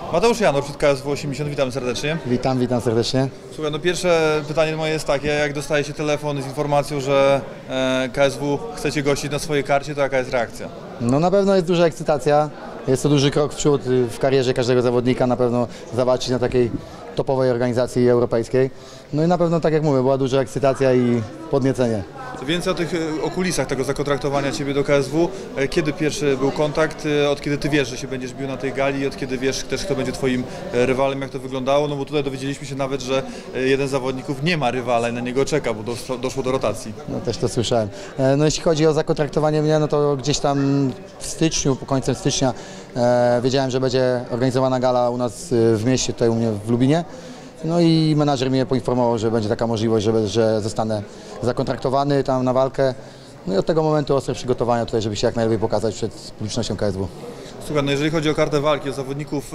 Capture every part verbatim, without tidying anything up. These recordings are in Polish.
Mateusz Janor, przed K S W osiemdziesiąt, witam serdecznie. Witam, witam serdecznie. Słuchaj, no pierwsze pytanie moje jest takie, jak dostaje się telefon z informacją, że e, K S W chcecie gościć na swojej karcie, to jaka jest reakcja? No na pewno jest duża ekscytacja, jest to duży krok w przód w karierze każdego zawodnika, na pewno zawalczyć na takiej topowej organizacji europejskiej. No i na pewno, tak jak mówię, była duża ekscytacja i podniecenie. Więcej o tych o kulisach tego zakontraktowania Ciebie do K S W. Kiedy pierwszy był kontakt, od kiedy Ty wiesz, że się będziesz bił na tej gali i od kiedy wiesz też, kto będzie Twoim rywalem, jak to wyglądało? No bo tutaj dowiedzieliśmy się nawet, że jeden z zawodników nie ma rywala i na niego czeka, bo doszło do rotacji. No też to słyszałem. No jeśli chodzi o zakontraktowanie mnie, no to gdzieś tam w styczniu, po końcem stycznia e, wiedziałem, że będzie organizowana gala u nas w mieście, tutaj u mnie w Lubinie. No i menadżer mnie poinformował, że będzie taka możliwość, że, że zostanę zakontraktowany tam na walkę. No i od tego momentu ostre przygotowania tutaj, żeby się jak najlepiej pokazać przed publicznością K S W. Słuchaj, no jeżeli chodzi o kartę walki, o zawodników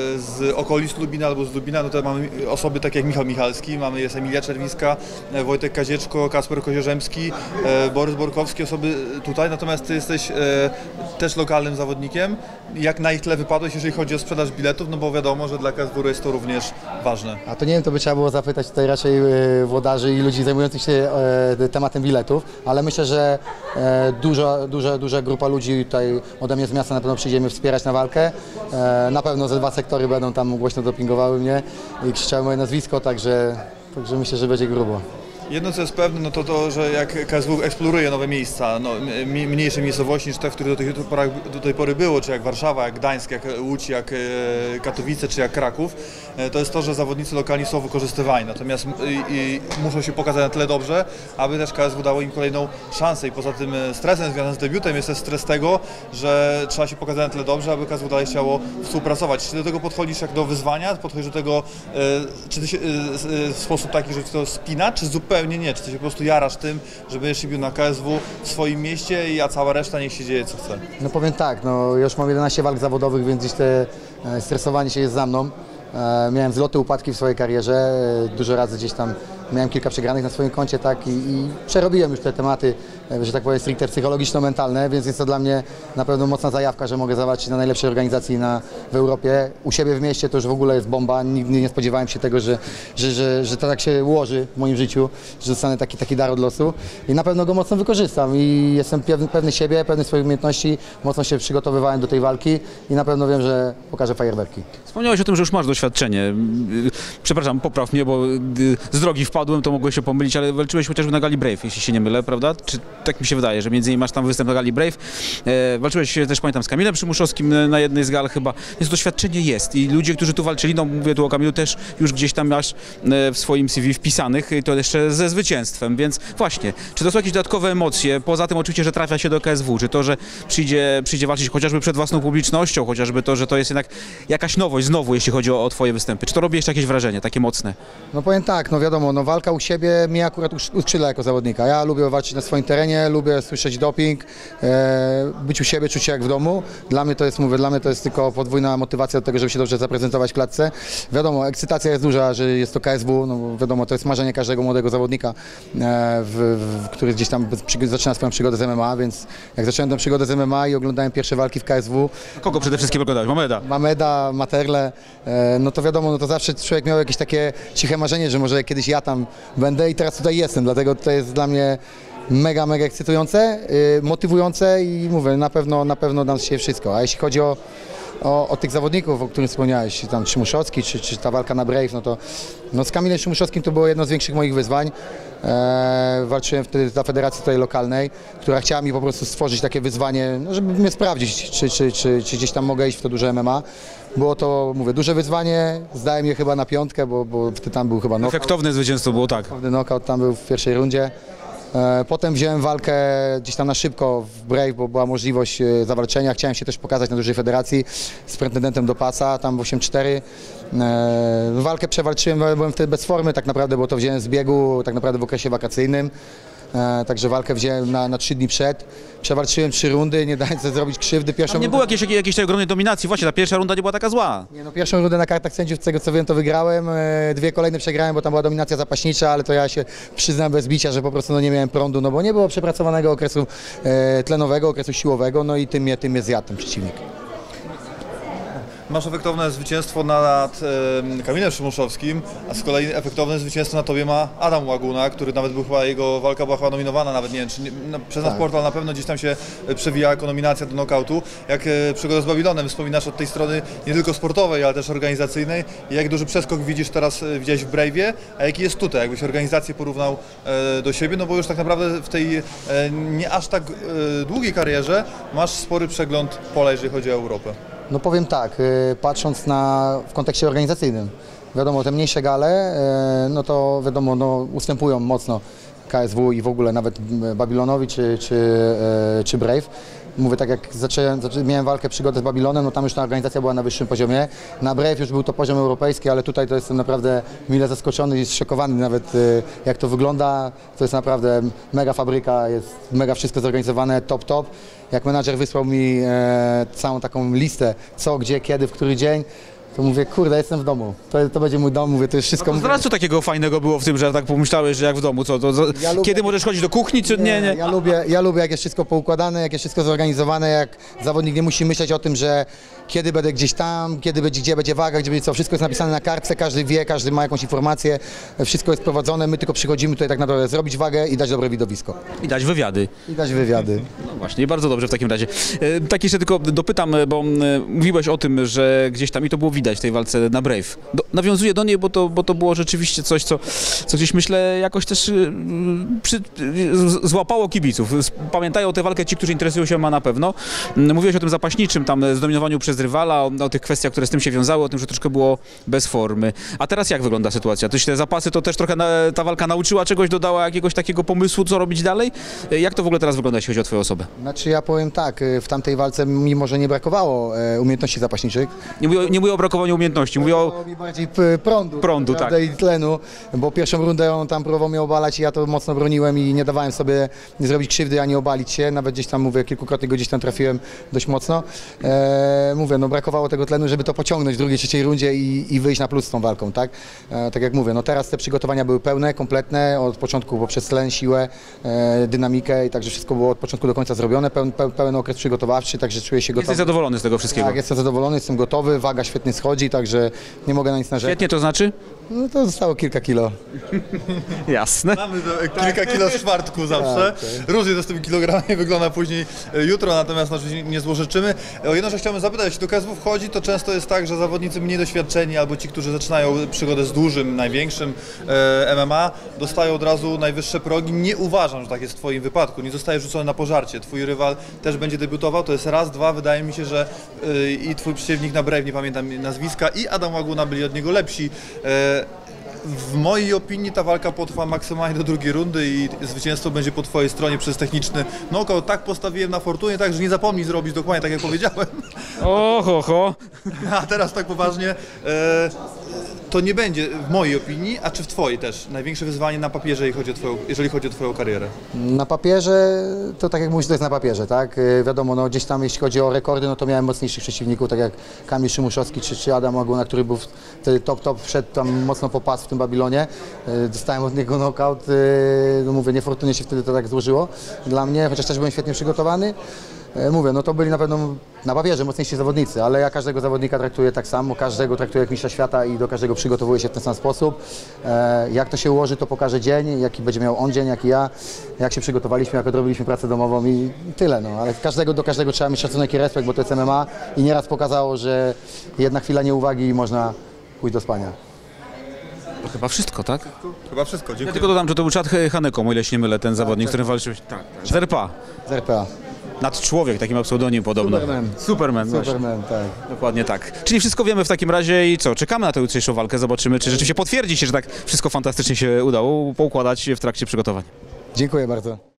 z okolic Lubina albo z Lubina, no to mamy osoby takie jak Michał Michalski, mamy jest Emilia Czerwiska, Wojtek Kazieczko, Kasper Kozierzemski, Borys Borkowski, osoby tutaj, natomiast Ty jesteś też lokalnym zawodnikiem. Jak na ich tle wypadłeś, jeżeli chodzi o sprzedaż biletów, no bo wiadomo, że dla K S W jest to również ważne. A to nie wiem, to by trzeba było zapytać tutaj raczej włodarzy i ludzi zajmujących się tematem biletów, ale myślę, że duża, duża, duża grupa ludzi tutaj ode mnie z miasta na pewno przyjdziemy wspierać na walkę. Na pewno ze dwa sektory będą tam głośno dopingowały mnie i krzyczały moje nazwisko, także, także myślę, że będzie grubo. Jedno co jest pewne, no to to, że jak K S W eksploruje nowe miejsca, no, mniejsze miejscowości niż te, w których do tej, pory, do tej pory było, czy jak Warszawa, jak Gdańsk, jak Łódź, jak Katowice, czy jak Kraków, to jest to, że zawodnicy lokalni są wykorzystywani, natomiast i, i muszą się pokazać na tyle dobrze, aby też K S W dało im kolejną szansę i poza tym stresem związanym z debiutem jest też stres tego, że trzeba się pokazać na tyle dobrze, aby K S W dalej chciało współpracować. Czy do tego podchodzisz jak do wyzwania, podchodzisz do tego czy ty się, w sposób taki, że to spina, czy zupełnie Zupełnie nie, czy ty się po prostu jarasz tym, że będziesz się bił na K S W w swoim mieście, a cała reszta niech się dzieje co chce? No powiem tak, no już mam jedenaście walk zawodowych, więc gdzieś te stresowanie się jest za mną. E, miałem wzloty, upadki w swojej karierze, e, dużo razy gdzieś tam miałem kilka przegranych na swoim koncie, tak, i, i przerobiłem już te tematy, e, że tak powiem, stricte psychologiczno-mentalne, więc jest to dla mnie na pewno mocna zajawka, że mogę zawalczyć na najlepszej organizacji na, w Europie. U siebie w mieście to już w ogóle jest bomba, nigdy nie spodziewałem się tego, że, że, że, że to tak się ułoży w moim życiu, że dostanę taki, taki dar od losu i na pewno go mocno wykorzystam i jestem pewny, pewny siebie, pewny swoich umiejętności, mocno się przygotowywałem do tej walki i na pewno wiem, że pokażę fajerwerki. Wspomniałeś o tym, że już masz doświadczenie. Przepraszam, popraw mnie, bo z drogi wpadłem, to mogło się pomylić, ale walczyłeś chociażby na gali Brave, jeśli się nie mylę, prawda? Czy tak mi się wydaje, że między innymi masz tam występ na gali Brave. E, walczyłeś też, pamiętam, z Kamilem Przymuszowskim na jednej z gal chyba, więc doświadczenie jest i ludzie, którzy tu walczyli, no mówię tu o Kamilu, też już gdzieś tam masz w swoim C V wpisanych, to jeszcze ze zwycięstwem, więc właśnie, czy to są jakieś dodatkowe emocje, poza tym oczywiście, że trafia się do K S W, czy to, że przyjdzie, przyjdzie walczyć chociażby przed własną publicznością, chociażby to, że to jest jednak jakaś nowość znowu, jeśli chodzi o, o twoje występy. Czy to robi jeszcze jakieś wrażenie, takie mocne? No powiem tak, no wiadomo, no walka u siebie mnie akurat uskrzydla jako zawodnika. Ja lubię walczyć na swoim terenie, lubię słyszeć doping, e, być u siebie, czuć się jak w domu. Dla mnie to jest, mówię, dla mnie to jest tylko podwójna motywacja do tego, żeby się dobrze zaprezentować w klatce. Wiadomo, ekscytacja jest duża, że jest to K S W, no bo wiadomo, to jest marzenie każdego młodego zawodnika, e, w, w, który gdzieś tam zaczyna swoją przygodę z M M A, więc jak zacząłem tę przygodę z M M A i oglądałem pierwsze walki w K S W. Kogo przede wszystkim oglądałeś? Mameda? Mameda, Materle, e, no to wiadomo, no to zawsze człowiek miał jakieś takie ciche marzenie, że może kiedyś ja tam będę i teraz tutaj jestem, dlatego to jest dla mnie mega, mega ekscytujące, yy, motywujące i mówię, na pewno, na pewno dam się wszystko. A jeśli chodzi o, o, o tych zawodników, o których wspomniałeś, tam Przymuszowski, czy, czy ta walka na Brave, no to no z Kamilem Przymuszowskim to było jedno z większych moich wyzwań. Eee, walczyłem wtedy dla federacji tutaj lokalnej, która chciała mi po prostu stworzyć takie wyzwanie, no, żeby mnie sprawdzić, czy, czy, czy, czy gdzieś tam mogę iść w to duże M M A. Było to, mówię, duże wyzwanie, zdałem je chyba na piątkę, bo, bo wtedy tam był chyba knockout. Efektowne zwycięstwo było, tak. Efektowny knockout tam był w pierwszej rundzie. Potem wziąłem walkę gdzieś tam na szybko w Brave, bo była możliwość zawalczenia. Chciałem się też pokazać na dużej federacji z pretendentem do pasa, tam w osiem cztery. Walkę przewalczyłem, byłem wtedy bez formy tak naprawdę, bo to wziąłem z biegu tak naprawdę w okresie wakacyjnym. Także walkę wziąłem na, na trzy dni przed. Przewalczyłem trzy rundy, nie dając sobie zrobić krzywdy. Pierwszą Tam nie rundę... było jakiejś, jakiejś tej ogromnej dominacji, właśnie ta pierwsza runda nie była taka zła. Nie, no, pierwszą rundę na kartach sędziów, z tego co wiem, to wygrałem. Dwie kolejne przegrałem, bo tam była dominacja zapaśnicza, ale to ja się przyznam bez bicia, że po prostu no, nie miałem prądu, no bo nie było przepracowanego okresu e, tlenowego, okresu siłowego, no i tym mnie, tym mnie zjadł ten przeciwnik. masz efektowne zwycięstwo nad e, Kamilem Szymuszowskim, a z kolei efektowne zwycięstwo na tobie ma Adam Łaguna, który nawet był chyba, jego walka była chyba nominowana, nawet nie wiem, czy nie, no, przez nasz Tak. portal na pewno gdzieś tam się przewija jako nominacja do knockoutu. Jak e, przygoda z Babilonem wspominasz od tej strony nie tylko sportowej, ale też organizacyjnej. Jak duży przeskok widzisz teraz, e, widziałeś w Brave'ie, a jaki jest tutaj, jakbyś organizację porównał e, do siebie, no bo już tak naprawdę w tej e, nie aż tak e, długiej karierze masz spory przegląd pola, jeżeli chodzi o Europę. No powiem tak, y, patrząc na, w kontekście organizacyjnym, wiadomo, te mniejsze gale, y, no to wiadomo, no, ustępują mocno K S W i w ogóle nawet Babilonowi czy, czy, y, czy Brave. Mówię, tak jak zacząłem, zaczę, miałem walkę, przygodę z Babilonem, no tam już ta organizacja była na wyższym poziomie. Na Brave już był to poziom europejski, ale tutaj to jestem naprawdę mile zaskoczony i zszokowany nawet y, jak to wygląda. To jest naprawdę mega fabryka, jest mega wszystko zorganizowane, top, top. Jak menadżer wysłał mi e, całą taką listę, co, gdzie, kiedy, w który dzień, to mówię, kurde, jestem w domu, to, to będzie mój dom, mówię, to jest wszystko... No to co takiego fajnego było w tym, że tak pomyślałeś, że jak w domu, co, to, to Ja lubię- kiedy możesz chodzić do kuchni, czy nie, nie? Ja lubię, ja lubię, jak jest wszystko poukładane, jak jest wszystko zorganizowane, jak zawodnik nie musi myśleć o tym, że kiedy będę gdzieś tam, kiedy będzie, gdzie będzie waga, gdzie będzie co. Wszystko jest napisane na kartce, każdy wie, każdy ma jakąś informację, wszystko jest prowadzone, my tylko przychodzimy tutaj tak naprawdę zrobić wagę i dać dobre widowisko. I dać wywiady. I dać wywiady. No właśnie, bardzo dobrze w takim razie. E, tak jeszcze tylko dopytam, e, bo e, mówiłeś o tym, że gdzieś tam i to było widać w tej walce na Brave. Do, nawiązuję do niej, bo to, bo to było rzeczywiście coś, co, co gdzieś myślę jakoś też e, przy, z- złapało kibiców. Pamiętają tę walkę ci, którzy interesują się M M A na pewno. M, Mówiłeś o tym zapaśniczym, tam zdominowaniu przez rywala, o, o tych kwestiach, które z tym się wiązały, o tym, że troszkę było bez formy. A teraz jak wygląda sytuacja? To te zapasy to też trochę na, ta walka nauczyła czegoś, dodała jakiegoś takiego pomysłu, co robić dalej? E, Jak to w ogóle teraz wygląda, jeśli chodzi o twoją osobę? Znaczy ja powiem tak, y, w tamtej walce mimo, że nie brakowało e, umiejętności zapaśniczych, Nie mówię, o- nie mówię o brakowaniu umiejętności, mówię o... brakowało mi bardziej p- prądu, Prądu, prawda, tak. i tlenu, bo pierwszą rundę on tam próbował mnie obalać i ja to mocno broniłem i nie dawałem sobie zrobić krzywdy, ani obalić się, nawet gdzieś tam, mówię, kilkukrotnie go gdzieś tam trafiłem dość mocno. E, mówię, no brakowało tego tlenu, żeby to pociągnąć w drugiej, trzeciej rundzie i, i wyjść na plus z tą walką, tak? E, tak jak mówię, no teraz te przygotowania były pełne, kompletne, od początku poprzez tlen, siłę, e, dynamikę i także wszystko było od początku do końca zrobione, pełen, pełen, pełen okres przygotowawczy, także czuję się gotowy. Jesteś zadowolony z tego wszystkiego? Tak, jestem zadowolony, jestem gotowy, waga świetnie schodzi, także nie mogę na nic narzekać. Świetnie to znaczy? No to zostało kilka kilo. Jasne. Mamy do, kilka kilo z czwartku zawsze. Tak, Różnie to z tymi kilogramami wygląda później e, jutro, natomiast no, oczywiście nie złorzeczymy. O jedno, że chciałbym zapytać, jeśli do K S W wchodzi, to często jest tak, że zawodnicy mniej doświadczeni albo ci, którzy zaczynają przygodę z dużym, największym e, M M A, dostają od razu najwyższe progi. Nie uważam, że tak jest w twoim wypadku. Nie zostaje rzucony na pożarcie. Twój rywal też będzie debiutował. To jest raz, dwa. Wydaje mi się, że e, i twój przeciwnik na Brave, nie pamiętam nazwiska, i Adam Łaguna byli od niego lepsi. E, W mojej opinii ta walka potrwa maksymalnie do drugiej rundy i zwycięstwo będzie po twojej stronie przez techniczny knockout. Tak postawiłem na fortunie, tak, że nie zapomnij zrobić dokładnie tak, jak powiedziałem. Oho, ho. A teraz tak poważnie, e, to nie będzie w mojej opinii, a czy w twojej też, największe wyzwanie na papierze, jeżeli chodzi o twoją, jeżeli chodzi o twoją karierę. Na papierze, to tak jak mówisz, to jest na papierze, tak? Yy, Wiadomo, no gdzieś tam jeśli chodzi o rekordy, no to miałem mocniejszych przeciwników, tak jak Kamil Szymuszowski czy, czy Adam Łaguna, który był wtedy top, top, wszedł tam mocno po pas w tym Babilonie. Yy, Dostałem od niego knockout, yy, no mówię, niefortunnie się wtedy to tak złożyło dla mnie, chociaż też byłem świetnie przygotowany. Yy, Mówię, no to byli na pewno na papierze mocniejsi zawodnicy, ale ja każdego zawodnika traktuję tak samo, każdego traktuję jak mistrza świata i do każdego przygotowuję się w ten sam sposób. E, jak to się ułoży, to pokaże dzień, jaki będzie miał on dzień, jak i ja, jak się przygotowaliśmy, jak odrobiliśmy pracę domową i tyle, no. Ale każdego, do każdego trzeba mieć szacunek i respekt, bo to jest M M A i nieraz pokazało, że jedna chwila nieuwagi i można pójść do spania. To chyba wszystko, tak? Chyba wszystko, Ja dziękuję. tylko dodam, że to był Chad Haneko, o ile się nie mylę, ten zawodnik, z którym walczyłeś. Tak, tak. Z R P A. Z R P A. Nadczłowiek, taki ma pseudonim podobno. Superman. Superman, właśnie. Superman, tak. Dokładnie tak. Czyli wszystko wiemy w takim razie i co? Czekamy na tę jutrzejszą walkę, zobaczymy, czy rzeczywiście potwierdzi się, że tak wszystko fantastycznie się udało poukładać w trakcie przygotowań. Dziękuję bardzo.